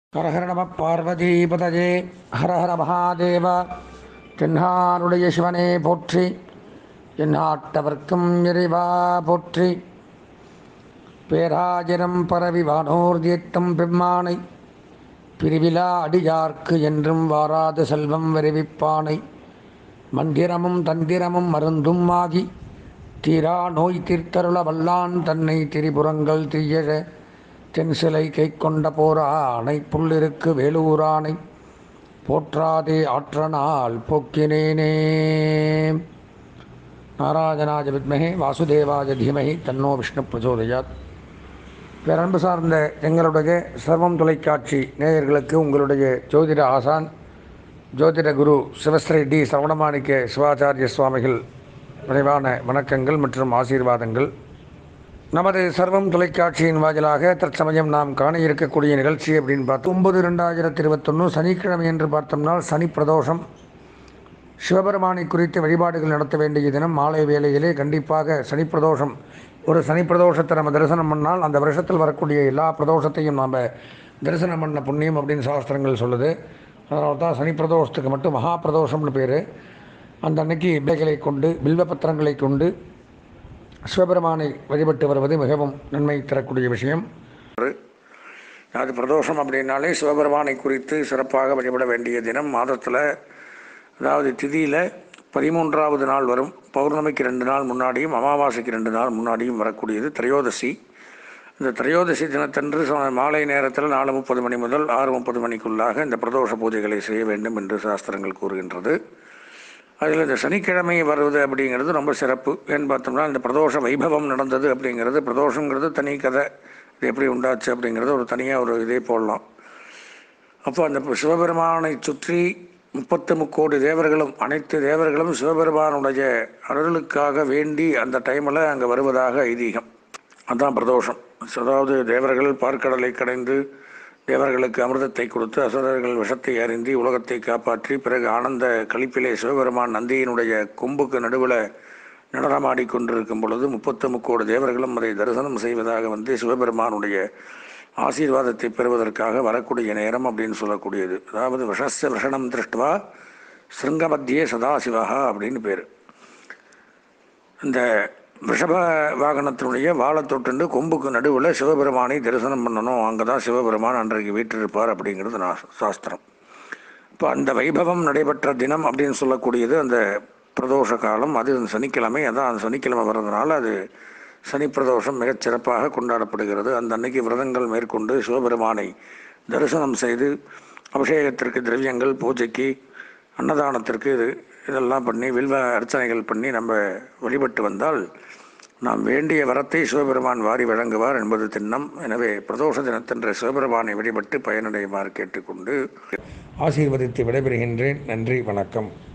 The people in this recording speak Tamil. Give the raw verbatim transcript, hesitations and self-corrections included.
ஹர ஹர நம பார்வதிபதஜே ஹர ஹர மகாதேவ. தென்னாருடைய சிவனே போற்றி, எந்நாட்டவர்க்கும் இறைவா போற்றி. பேராஜனம் பரவி வானோர்தேத்தம் பெம்மானை, பிரிவிலா அடியார்க்கு என்றும் வாராத செல்வம் விரைவிப்பானை. மந்திரமும் தந்திரமும் மருந்தும் ஆகி, தீரா நோய் தீர்த்தருள வல்லான் தன்னை திரிபுரங்கள் தீயழ தென்சிலை கைக்கொண்ட போரானை. புள்ளிருக்கு வேலூரானை போற்றாதே ஆற்றனால் போக்கினேனே. நாராயணாய வித்மஹே வாசுதேவாய தீமஹி தன்னோ விஷ்ணு பிரச்சோதயாத். பேரன்பு சார்ந்த எங்களுடைய சர்வம் தொலைக்காட்சி நேயர்களுக்கு உங்களுடைய ஜோதிட ஆசான் ஜோதிட குரு சிவஸ்ரீ டி சரவணமாணிக்க சிவாச்சாரிய சுவாமிகள் விரைவான வணக்கங்கள் மற்றும் ஆசீர்வாதங்கள். நமது சர்வம் தொலைக்காட்சியின் வாயிலாக தற்சமயம் நாம் காண இருக்கக்கூடிய நிகழ்ச்சி அப்படின்னு பார்த்தோம். ஒன்பது ரெண்டாயிரத்தி இருபத்தொன்று சனிக்கிழமை என்று பார்த்தோம்னால் சனி பிரதோஷம். சிவபெருமானை குறித்து வழிபாடுகள் நடத்த வேண்டிய தினம். மாலை வேளையிலே கண்டிப்பாக சனி பிரதோஷம், ஒரு சனி பிரதோஷத்தை நம்ம தரிசனம் பண்ணால் அந்த வருஷத்தில் வரக்கூடிய எல்லா பிரதோஷத்தையும் நாம் தரிசனம் பண்ண புண்ணியம் அப்படின்னு சாஸ்திரங்கள் சொல்லுது. அதனால தான் சனி பிரதோஷத்துக்கு மட்டும் மகா பிரதோஷம்னு பேர். அந்த அன்னைக்கு பிள்ளைகளை கொண்டு பில்வபத்திரங்களை கொண்டு சிவபெருமானை வழிபட்டு வருவது மிகவும் நன்மை தரக்கூடிய விஷயம். அது பிரதோஷம் அப்படின்னாலே சிவபெருமானை குறித்து சிறப்பாக வழிபட வேண்டிய தினம். மாதத்தில் அதாவது திதியில் பதிமூன்றாவது நாள் வரும். பௌர்ணமிக்கு ரெண்டு நாள் முன்னாடியும் அமாவாசைக்கு ரெண்டு நாள் முன்னாடியும் வரக்கூடியது திரையோதசி. இந்த திரையோதசி தினத்தன்று மாலை நேரத்தில் நாலு முப்பது மணி முதல் ஆறு முப்பது மணிக்குள்ளாக இந்த பிரதோஷ பூஜைகளை செய்ய வேண்டும் என்று சாஸ்திரங்கள் கூறுகின்றது. அதில் இந்த சனிக்கிழமை வருவது அப்படிங்கிறது ரொம்ப சிறப்பு. ஏன்னு பார்த்தோம்னா இந்த பிரதோஷ வைபவம் நடந்தது அப்படிங்கிறது, பிரதோஷங்கிறது தனி கதை, இது எப்படி உண்டாச்சு அப்படிங்கிறது ஒரு தனியாக ஒரு இதே போடலாம். அப்போ அந்த சிவபெருமானை சுற்றி முப்பத்து முக்கோடி தேவர்களும் அனைத்து தேவர்களும் சிவபெருமானுடைய அருளுக்காக வேண்டி அந்த டைமில் அங்கே வருவதாக ஐதீகம். அதுதான் பிரதோஷம். அதாவது தேவர்கள் பார்க்கடலை கடைந்து தேவர்களுக்கு அமிர்தத்தை கொடுத்து அசுரர்கள் விஷத்தை அறிந்தி உலகத்தை காப்பாற்றி பிறகு ஆனந்த களிப்பிலே சிவபெருமான் நந்தியினுடைய கொம்புக்கு நடுவில் நடனமாடி கொண்டிருக்கும் பொழுது முப்பத்து முக்கோடு தேவர்களும் அதை தரிசனம் செய்வதாக வந்து சிவபெருமானுடைய ஆசீர்வாதத்தை பெறுவதற்காக வரக்கூடிய நேரம் அப்படின்னு சொல்லக்கூடியது. அதாவது விஷஸ்ய விஷணம் திருஷ்டுவா சிருங்கமத்தியே சதாசிவா அப்படின்னு பேர். இந்த ரிஷப வாகனத்தினுடைய வாழை தொட்டுண்டு கொம்புக்கு நடுவில் சிவபெருமானை தரிசனம் பண்ணணும். அங்கே தான் சிவபெருமான் அன்றைக்கு வீற்றிருப்பார் அப்படிங்கிறது நான் சாஸ்திரம். இப்போ அந்த வைபவம் நடைபெற்ற தினம் அப்படின்னு சொல்லக்கூடியது அந்த பிரதோஷ காலம். அது சனிக்கிழமை. அதான் அந்த சனிக்கிழமை வர்றதுனால அது சனி பிரதோஷம் மிகச் சிறப்பாக கொண்டாடப்படுகிறது. அந்த அன்னைக்கு விரதங்கள் மேற்கொண்டு சிவபெருமானை தரிசனம் செய்து அபிஷேகத்திற்கு திரவியங்கள், பூஜைக்கு, அன்னதானத்திற்கு இது இதெல்லாம் பண்ணி வில்வ அர்ச்சனைகள் பண்ணி நம்ம வழிபட்டு வந்தால் நாம் வேண்டிய வரத்தை சிவபெருமான் வாரி வழங்குவார் என்பது திண்ணம். எனவே பிரதோஷ தினத்தன்று சிவபெருமானை வழிபட்டு பயனடையுமாறு கேட்டுக்கொண்டு ஆசீர்வதித்து விடைபெறுகின்றேன். நன்றி, வணக்கம்.